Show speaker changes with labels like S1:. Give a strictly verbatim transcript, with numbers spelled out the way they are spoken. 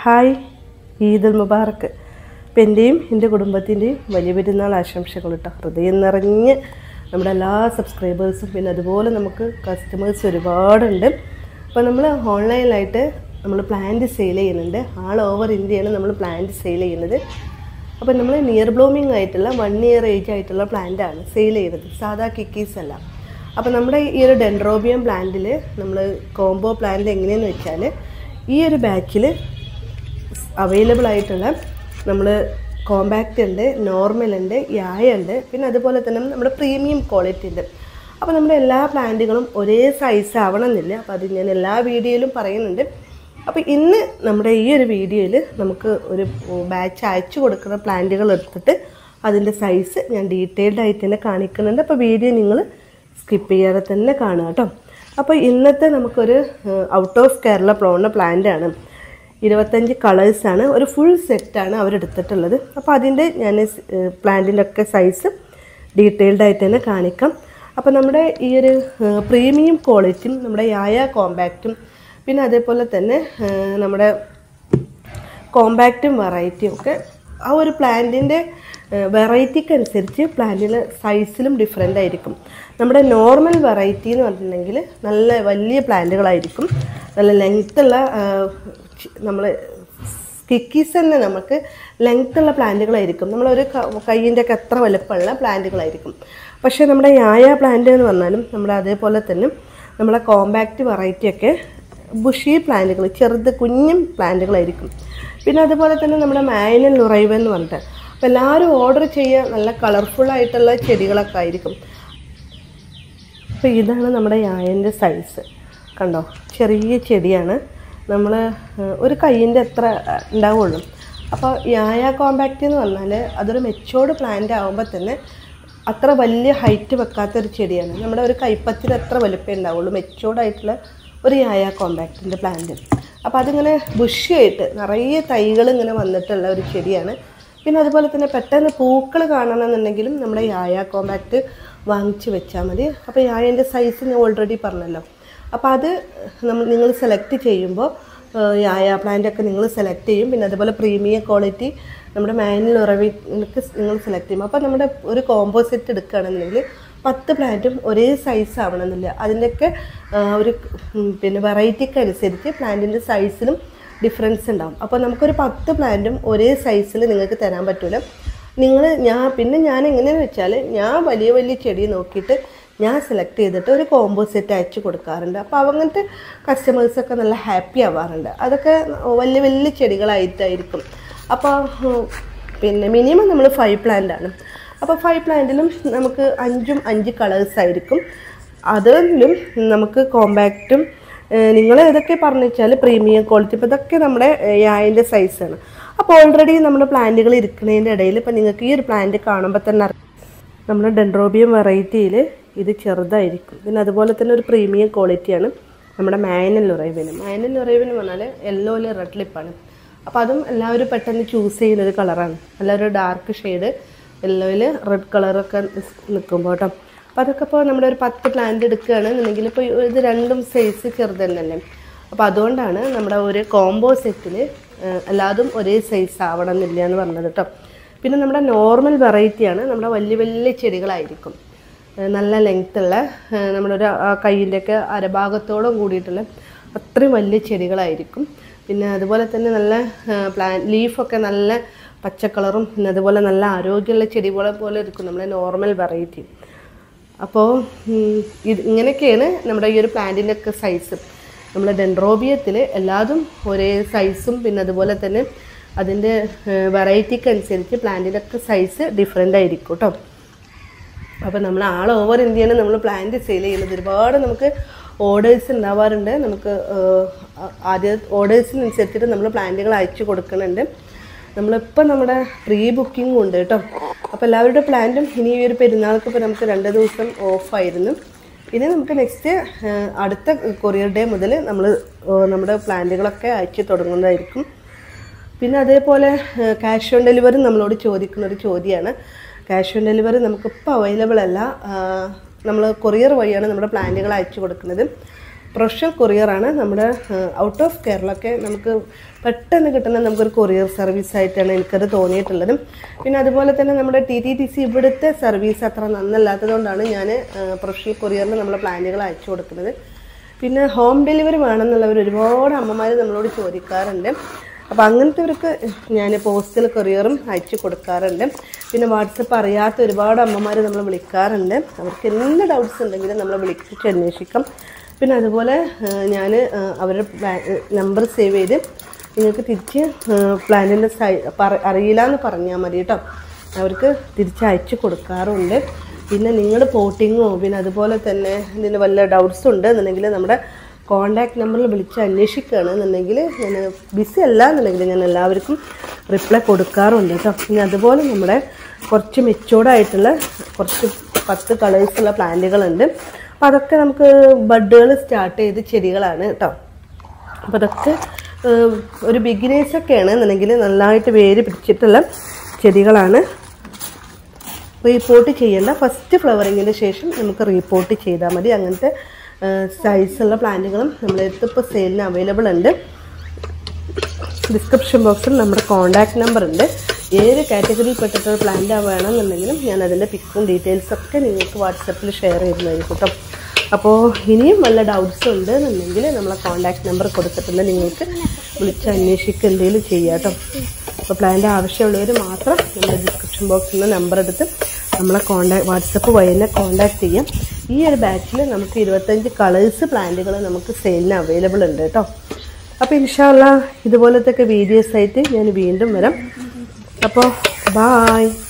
S1: Hi, Eid ul മുബാറക്ക്. അപ്പം എൻ്റെയും എൻ്റെ കുടുംബത്തിൻ്റെയും വലിയ പെരുന്നാൾ ആശംസകൾ കേട്ടോ. ഹൃദയം നിറഞ്ഞ് നമ്മുടെ എല്ലാ സബ്സ്ക്രൈബേഴ്സും, പിന്നെ അതുപോലെ നമുക്ക് കസ്റ്റമേഴ്സ് ഒരുപാടുണ്ട്. അപ്പോൾ നമ്മൾ ഓൺലൈനിലായിട്ട് നമ്മൾ പ്ലാന്റ് സെയിൽ ചെയ്യുന്നുണ്ട്. ആൾ ഓവർ ഇന്ത്യയാണ് നമ്മൾ പ്ലാന്റ് സെയിൽ ചെയ്യുന്നത്. അപ്പോൾ നമ്മൾ നിയർ ബ്ലൂമിങ് ആയിട്ടുള്ള വൺ ഇയർ ഏജ് ആയിട്ടുള്ള പ്ലാന്റാണ് സെയിൽ ചെയ്യുന്നത്, സാധാ കിക്കീസ് അല്ല. അപ്പോൾ നമ്മുടെ ഈ ഒരു ഡെൻഡ്രോബിയം പ്ലാന്റിൽ നമ്മൾ കോംബോ പ്ലാന്റ് എങ്ങനെയെന്ന് വെച്ചാൽ, ഈ ഒരു ബാച്ചിൽ അവൈലബിൾ ആയിട്ടുള്ള നമ്മൾ കോമ്പാക്റ്റ് ഉണ്ട്, നോർമൽ ഉണ്ട്, യായ ഉണ്ട്, പിന്നെ അതുപോലെ തന്നെ നമ്മുടെ പ്രീമിയം ക്വാളിറ്റി ഉണ്ട്. അപ്പോൾ നമ്മുടെ എല്ലാ പ്ലാന്റുകളും ഒരേ സൈസ് ആവണമെന്നില്ല. അപ്പോൾ അത് ഞാൻ എല്ലാ വീഡിയോയിലും പറയുന്നുണ്ട്. അപ്പോൾ ഇന്ന് നമ്മുടെ ഈ ഒരു വീഡിയോയിൽ നമുക്ക് ഒരു ബാച്ച് അയച്ചു കൊടുക്കുന്ന പ്ലാന്റുകൾ എടുത്തിട്ട് അതിൻ്റെ സൈസ് ഞാൻ ഡീറ്റെയിൽഡ് ആയിട്ട് തന്നെ കാണിക്കുന്നുണ്ട്. അപ്പോൾ വീഡിയോ നിങ്ങൾ സ്കിപ്പ് ചെയ്യാതെ തന്നെ കാണുക കേട്ടോ. അപ്പോൾ ഇന്നത്തെ നമുക്കൊരു ഔട്ട് ഓഫ് കേരള പ്ലോണ പ്ലാന്റാണ്. ഇരുപത്തഞ്ച് കളേഴ്സാണ്, ഒരു ഫുൾ സെറ്റാണ് അവരെടുത്തിട്ടുള്ളത്. അപ്പോൾ അതിൻ്റെ ഞാൻ പ്ലാന്റിൻ്റെ ഒക്കെ സൈസ് ഡീറ്റെയിൽഡ് ആയിട്ട് തന്നെ കാണിക്കാം. അപ്പോൾ നമ്മുടെ ഈ ഒരു പ്രീമിയം ക്വാളിറ്റിയും നമ്മുടെ യായ കോമ്പാക്റ്റും, പിന്നെ അതേപോലെ തന്നെ നമ്മുടെ കോമ്പാക്റ്റും വെറൈറ്റിയും ഒക്കെ ആ ഒരു പ്ലാന്റിൻ്റെ വെറൈറ്റിക്ക് അനുസരിച്ച് പ്ലാന്റിൻ്റെ സൈസിലും ഡിഫറെൻ്റ് ആയിരിക്കും. നമ്മുടെ നോർമൽ വെറൈറ്റി എന്ന് പറഞ്ഞിട്ടുണ്ടെങ്കിൽ നല്ല വലിയ പ്ലാന്റുകളായിരിക്കും, നല്ല ലെങ്ത്തുള്ള നമ്മൾ കിക്കീസ് തന്നെ നമുക്ക് ലെങ്ത്തുള്ള പ്ലാന്റുകളായിരിക്കും. നമ്മളൊരു കയ്യിൻ്റെ ഒക്കെ എത്ര വലുപ്പമുള്ള പ്ലാന്റുകളായിരിക്കും. പക്ഷേ നമ്മുടെ യായ പ്ലാന്റ് എന്ന് പറഞ്ഞാലും നമ്മുടെ അതേപോലെ തന്നെ നമ്മളെ കോമ്പാക്റ്റ് വെറൈറ്റിയൊക്കെ ബുഷി പ്ലാന്റുകൾ, ചെറുത് കുഞ്ഞും പ്ലാന്റുകളായിരിക്കും. പിന്നെ അതുപോലെ തന്നെ നമ്മുടെ മായനൽ നുറൈവ എന്ന് പറഞ്ഞിട്ട് അപ്പോൾ എല്ലാവരും ഓർഡർ ചെയ്യുക നല്ല കളർഫുള്ളായിട്ടുള്ള ചെടികളൊക്കെ ആയിരിക്കും. അപ്പോൾ ഇതാണ് നമ്മുടെ യായൻ്റെ സൈസ്, കണ്ടോ, ചെറിയ ചെടിയാണ്. നമ്മൾ ഒരു കയ്യിൻ്റെ എത്ര ഉണ്ടാവുള്ളൂ. അപ്പോൾ യായ കോമ്പാക്റ്റ് എന്ന് പറഞ്ഞാൽ അതൊരു മെച്ചോർഡ് പ്ലാന്റ് ആകുമ്പോൾ തന്നെ അത്ര വലിയ ഹൈറ്റ് വെക്കാത്തൊരു ചെടിയാണ്. നമ്മുടെ ഒരു കൈപ്പത്തിന് എത്ര വലുപ്പമേ ഉണ്ടാവുള്ളൂ മെച്ചോർഡ് ആയിട്ടുള്ള ഒരു യായ കോമ്പാക്റ്റിൻ്റെ പ്ലാന്റ്. അപ്പോൾ അതിങ്ങനെ ബുഷിയായിട്ട് നിറയെ തൈകൾ ഇങ്ങനെ വന്നിട്ടുള്ള ഒരു ചെടിയാണ്. പിന്നെ അതുപോലെ തന്നെ പെട്ടെന്ന് പൂക്കൾ കാണണമെന്നുണ്ടെങ്കിലും നമ്മുടെ യായ കോമ്പാക്റ്റ് വാങ്ങിച്ച് വെച്ചാൽ മതി. അപ്പോൾ യായൻ്റെ സൈസ് ഞാൻ ഓൾറെഡി പറഞ്ഞല്ലോ. അപ്പോൾ അത് നമ്മൾ നിങ്ങൾ സെലക്ട് ചെയ്യുമ്പോൾ യായ പ്ലാന്റൊക്കെ നിങ്ങൾ സെലക്ട് ചെയ്യും. പിന്നെ അതുപോലെ പ്രീമിയം ക്വാളിറ്റി നമ്മുടെ മാനുവൽ ഉറവിക്ക് നിങ്ങൾ സെലക്ട് ചെയ്യും. അപ്പോൾ നമ്മുടെ ഒരു കോമ്പോസിറ്റ് എടുക്കുകയാണെന്നുണ്ടെങ്കിൽ പത്ത് പ്ലാന്റും ഒരേ സൈസ് ആവണമെന്നില്ല. അതിൻ്റെയൊക്കെ ഒരു പിന്നെ വെറൈറ്റിക്ക് അനുസരിച്ച് പ്ലാന്റിൻ്റെ സൈസിലും ഡിഫറൻസ് ഉണ്ടാവും. അപ്പോൾ നമുക്കൊരു പത്ത് പ്ലാന്റും ഒരേ സൈസിൽ നിങ്ങൾക്ക് തരാൻ പറ്റില്ല. നിങ്ങൾ ഞാൻ പിന്നെ ഞാൻ എങ്ങനെയാണെന്ന് വെച്ചാൽ, ഞാൻ വലിയ വലിയ ചെടി നോക്കിയിട്ട് ഞാൻ സെലക്ട് ചെയ്തിട്ട് ഒരു കോംബോ സെറ്റ് അയച്ചു കൊടുക്കാറുണ്ട്. അപ്പോൾ അങ്ങനത്തെ കസ്റ്റമേഴ്സൊക്കെ നല്ല ഹാപ്പി ആവാറുണ്ട്. അതൊക്കെ വലിയ വലിയ ചെടികളായിട്ടായിരിക്കും. അപ്പോൾ പിന്നെ മിനിമം നമ്മൾ ഫൈവ് പ്ലാന്റാണ്. അപ്പോൾ ഫൈവ് പ്ലാന്റിലും നമുക്ക് അഞ്ചും അഞ്ച് കളേഴ്സായിരിക്കും. അതിലും നമുക്ക് കോമ്പാക്റ്റും നിങ്ങൾ ഏതൊക്കെ പറഞ്ഞു വെച്ചാൽ പ്രീമിയം ക്വാളിറ്റി, ഇപ്പോൾ ഇതൊക്കെ നമ്മുടെ യായൻ്റെ സൈസാണ്. അപ്പോൾ ഓൾറെഡി നമ്മുടെ പ്ലാന്റുകൾ ഇരിക്കുന്നതിൻ്റെ ഇടയിൽ ഇപ്പോൾ നിങ്ങൾക്ക് ഈ ഒരു പ്ലാന്റ് കാണുമ്പോൾ തന്നെ നമ്മുടെ ഡെൻഡ്രോബിയം വെറൈറ്റിയിൽ ഇത് ചെറുതായിരിക്കും. പിന്നെ അതുപോലെ തന്നെ ഒരു പ്രീമിയം ക്വാളിറ്റിയാണ് നമ്മുടെ മായനൽ നുറൈവന്. മായനൽ നുറൈവന് പറഞ്ഞാൽ യെല്ലോയിൽ റെഡ് ലിപ്പാണ്. അപ്പോൾ അതും എല്ലാവരും പെട്ടെന്ന് ചൂസ് ചെയ്യുന്നൊരു കളറാണ്. നല്ലൊരു ഡാർക്ക് ഷെയ്ഡ് യെല്ലോയിൽ റെഡ് കളറൊക്കെ നിൽക്കുമ്പോൾ കേട്ടോ. അപ്പോൾ അതൊക്കെ ഇപ്പോൾ നമ്മുടെ ഒരു പത്ത് പ്ലാന്റ് എടുക്കുകയാണെന്നുണ്ടെങ്കിൽ ഇപ്പോൾ ഇത് രണ്ടും സൈസ് ചെറുത് തന്നെയല്ലേ. അപ്പോൾ അതുകൊണ്ടാണ് നമ്മുടെ ഒരു കോംബോ സെറ്റിൽ എല്ലാതും ഒരേ സൈസ് ആവണം എന്നില്ല എന്ന് പറഞ്ഞത് കേട്ടോ. പിന്നെ നമ്മുടെ നോർമൽ വെറൈറ്റിയാണ് നമ്മുടെ വലിയ വലിയ ചെടികളായിരിക്കും, നല്ല ലെങ്ത്തുള്ള നമ്മുടെ ഒരു കയ്യിൻ്റെയൊക്കെ അരഭാഗത്തോളം കൂടിയിട്ടുള്ള അത്രയും വലിയ ചെടികളായിരിക്കും. പിന്നെ അതുപോലെ തന്നെ നല്ല പ്ലാൻ ലീഫൊക്കെ നല്ല പച്ചക്കളറും പിന്നെ അതുപോലെ നല്ല ആരോഗ്യമുള്ള ചെടികളെ പോലെ ഇരിക്കും നമ്മുടെ നോർമൽ വെറൈറ്റി. അപ്പോൾ ഇത് ഇങ്ങനെയൊക്കെയാണ് നമ്മുടെ ഈ ഒരു പ്ലാന്റിൻ്റെ ഒക്കെ സൈസ്. നമ്മുടെ ഡെൻഡ്രോബിയത്തിൽ എല്ലാതും ഒരേ സൈസും പിന്നെ അതുപോലെ തന്നെ അതിൻ്റെ വെറൈറ്റിക്ക് അനുസരിച്ച് പ്ലാന്റിൻ്റെ ഒക്കെ സൈസ് ഡിഫറെൻ്റ് ആയിരിക്കും കേട്ടോ. അപ്പോൾ നമ്മൾ ആൾ ഓവർ ഇന്ത്യയാണ് നമ്മൾ പ്ലാന്റ് സെയിൽ ചെയ്യുന്നത്. ഒരുപാട് നമുക്ക് ഓർഡേഴ്സ് ഉണ്ടാവാറുണ്ട്. നമുക്ക് ആദ്യ ഓർഡേഴ്സിനനുസരിച്ചിട്ട് നമ്മൾ പ്ലാന്റുകൾ അയച്ചു കൊടുക്കുന്നുണ്ട്. നമ്മളിപ്പോൾ നമ്മുടെ പ്രീ ബുക്കിംഗ് ഉണ്ട് കേട്ടോ. അപ്പോൾ എല്ലാവരുടെ പ്ലാന്റും ഇനി ഈ ഒരു പെരുന്നാൾക്ക് ഇപ്പോൾ നമുക്ക് രണ്ട് ദിവസം ഓഫായിരുന്നു. ഇനി നമുക്ക് നെക്സ്റ്റ് അടുത്ത കൊറിയർ ഡേ മുതൽ നമ്മൾ നമ്മുടെ പ്ലാന്റുകളൊക്കെ അയച്ചു തുടങ്ങുന്നതായിരിക്കും. പിന്നെ അതേപോലെ ക്യാഷ് ഓൺ ഡെലിവറി നമ്മളോട് ചോദിക്കുന്നൊരു ചോദ്യമാണ്. ക്യാഷ് ഓൺ ഡെലിവറി നമുക്കിപ്പോൾ അവൈലബിൾ അല്ല. നമ്മൾ കൊറിയർ വഴിയാണ് നമ്മുടെ പ്ലാന്റുകൾ അയച്ചു കൊടുക്കുന്നത്. പ്രൊഫഷണൽ കൊറിയറാണ്. നമ്മുടെ ഔട്ട് ഓഫ് കേരള ഒക്കെ നമുക്ക് പെട്ടെന്ന് കിട്ടുന്ന നമുക്കൊരു കൊറിയർ സർവീസായിട്ടാണ് എനിക്കത് തോന്നിയിട്ടുള്ളത്. പിന്നെ അതുപോലെ തന്നെ നമ്മുടെ ടി ടി ടി സി ഇവിടുത്തെ സർവീസ് അത്ര നന്നല്ലാത്തതുകൊണ്ടാണ് ഞാൻ പ്രൊഫഷണൽ കൊറിയറിൽ നമ്മളെ പ്ലാന്റുകൾ അയച്ചു കൊടുക്കുന്നത്. പിന്നെ ഹോം ഡെലിവറി വേണമെന്നുള്ളവർ ഒരുപാട് അമ്മമാർ നമ്മളോട് ചോദിക്കാറുണ്ട്. അപ്പോൾ അങ്ങനത്തെവർക്ക് ഞാൻ പോസ്റ്റൽ കൊറിയറും അയച്ചു കൊടുക്കാറുണ്ട്. പിന്നെ വാട്സപ്പ് അറിയാത്ത ഒരുപാട് അമ്മമാർ നമ്മൾ വിളിക്കാറുണ്ട്. അവർക്ക് എന്ത് ഡൗട്ട്സ് ഉണ്ടെങ്കിലും നമ്മളെ വിളിച്ച് അന്വേഷിക്കാം. പിന്നെ അതുപോലെ ഞാൻ അവരുടെ നമ്പർ സേവ് ചെയ്ത് നിങ്ങൾക്ക് തിരിച്ച് പ്ലാനിൻ്റെ സൈ അറിയില്ല എന്ന് പറഞ്ഞാൽ മതി കേട്ടോ, അവർക്ക് തിരിച്ച് അയച്ചു കൊടുക്കാറുണ്ട്. പിന്നെ നിങ്ങൾ പോട്ടിങ്ങോ പിന്നെ അതുപോലെ തന്നെ ഇതിന് വല്ല ഡൗട്ട്സ് ഉണ്ട് എന്നുണ്ടെങ്കിൽ നമ്മുടെ കോൺടാക്ട് നമ്പറിൽ വിളിച്ച് അന്വേഷിക്കുകയാണെന്നുണ്ടെങ്കിൽ ഞാൻ ബിസി അല്ല എന്നുണ്ടെങ്കിൽ ഞാൻ എല്ലാവർക്കും റിപ്ലൈ കൊടുക്കാറുണ്ട് കേട്ടോ. പിന്നെ അതുപോലെ നമ്മുടെ കുറച്ച് മെച്ചോർഡായിട്ടുള്ള കുറച്ച് പത്ത് കളേഴ്സുള്ള പ്ലാന്റുകളുണ്ട്. അപ്പോൾ അതൊക്കെ നമുക്ക് ബഡുകൾ സ്റ്റാർട്ട് ചെയ്ത് ചെടികളാണ് കേട്ടോ. അപ്പോൾ അതൊക്കെ ഒരു ബിഗിനേഴ്സൊക്കെയാണ് എന്നുണ്ടെങ്കിൽ നന്നായിട്ട് വേര് പിടിച്ചിട്ടുള്ള ചെടികളാണ്. റീപോർട്ട് ചെയ്യേണ്ട, ഫസ്റ്റ് ഫ്ലവറിങ്ങിന് ശേഷം നമുക്ക് റീപോർട്ട് ചെയ്താൽ മതി. അങ്ങനത്തെ സൈസുള്ള പ്ലാന്റുകളും നമ്മുടെ അടുത്ത് ഇപ്പോൾ സെയിലിന് അവൈലബിൾ ഉണ്ട്. ഡിസ്ക്രിപ്ഷൻ ബോക്സിൽ നമ്മുടെ കോൺടാക്ട് നമ്പർ ഉണ്ട്. ഏത് കാറ്റഗറിയിൽ പെട്ടിട്ടുള്ള പ്ലാന്റ് വേണമെന്നുണ്ടെങ്കിലും ഞാൻ അതിൻ്റെ പിക്കും ഡീറ്റെയിൽസൊക്കെ നിങ്ങൾക്ക് വാട്സപ്പിൽ ഷെയർ ചെയ്യുന്നതായിരിക്കും കേട്ടോ. അപ്പോൾ ഇനിയും വല്ല ഡൗട്ട്സ് ഉണ്ട് എന്നുണ്ടെങ്കിൽ നമ്മളെ കോൺടാക്ട് നമ്പർ കൊടുത്തിട്ടുണ്ട്, നിങ്ങൾക്ക് വിളിച്ച് അന്വേഷിക്കുക എന്തെങ്കിലും ചെയ്യാം കേട്ടോ. അപ്പോൾ പ്ലാന്റ് ആവശ്യമുള്ളവർ മാത്രം നമ്മുടെ ഡിസ്ക്രിപ്ഷൻ ബോക്സിൽ നിന്ന് നമ്പർ എടുത്ത് നമ്മളെ കോൺടാക്ട് വാട്സപ്പ് വഴി തന്നെ കോൺടാക്ട് ചെയ്യാം. ഈ ഒരു ബാച്ചിൽ നമുക്ക് ഇരുപത്തഞ്ച് കളേഴ്സ് പ്ലാന്റുകൾ നമുക്ക് സെയിലിന് അവൈലബിൾ ഉണ്ട് കേട്ടോ. അപ്പോൾ ഇൻഷാ അല്ലാഹ് ഇതുപോലത്തെ വീഡിയോസ് ആയിട്ട് ഞാൻ വീണ്ടും വരാം. അപ്പോൾ ബായ്.